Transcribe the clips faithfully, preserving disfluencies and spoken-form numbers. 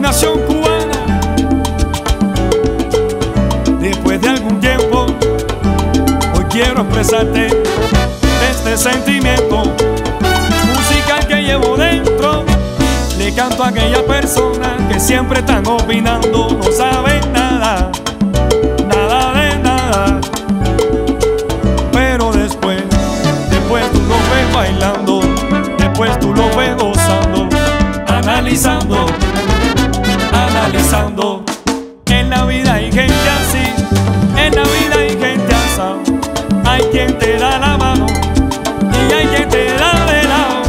Combinación cubana. Después de algún tiempo, hoy quiero expresarte este sentimiento musical que llevo dentro. Le canto a aquellas personas que siempre están opinando, no saben nada, nada de nada. Pero después, después tú lo ves bailando, después tú lo ves gozando, analizando, analizando. En la vida hay gente así, en la vida hay gente así. Hay quien te da la mano y hay quien te da de lado.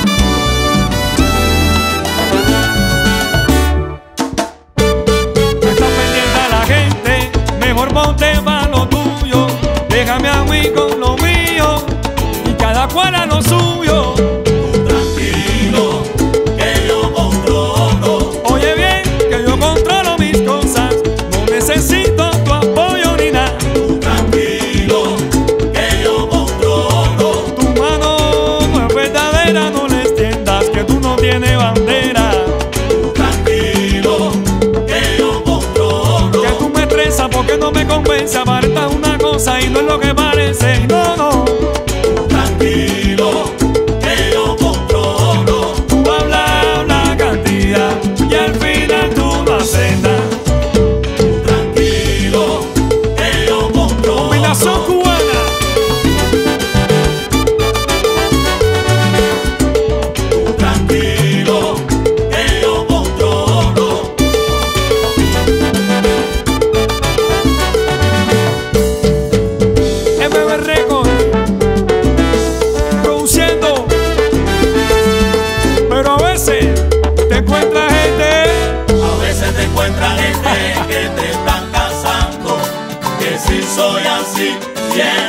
No está pendiente a la gente, mejor ponte pa' lo tuyo. Déjame a mí con lo mío y cada cual a lo suyo. Tranquilo, que yo controlo. Oye bien, que yo controlo mis cosas, no necesito tu apoyo ni nada. Tranquilo, que yo controlo. Tu mano no es verdadera, no le extiendas que tú no tienes bandera. Tranquilo, que yo controlo. Que tú me estresas porque no me convence, aparentas una cosa y no es lo que parece. No, no. Tranquilo, que yo controlo. Tú hablas una cantidad y al final tú no haces nada. Tranquilo, que yo controlo. Combinación cubana. Tranquilo, que yo controlo. M B Records produciendo. Pero a veces te encuentras gente, A veces te encuentras gente que te están casando, que si soy así, siempre